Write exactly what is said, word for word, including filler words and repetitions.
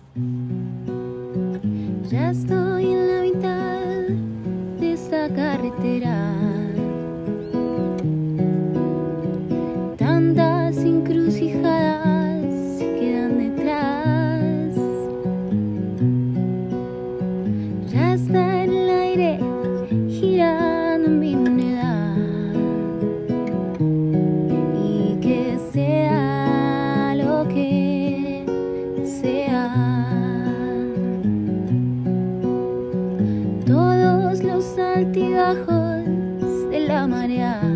Ya estoy en la mitad de esta carretera. Tantas encrucijadas quedan detrás. Ya está en el aire girando mi moneda. Y que sea lo que sea. Todos los altibajos de la marea